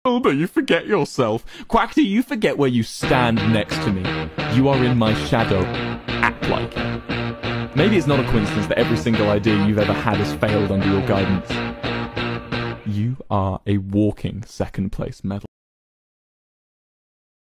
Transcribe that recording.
But you forget yourself. Quackity, you forget where you stand next to me. You are in my shadow. Act like it. Maybe it's not a coincidence that every single idea you've ever had has failed under your guidance. You are a walking second place medal.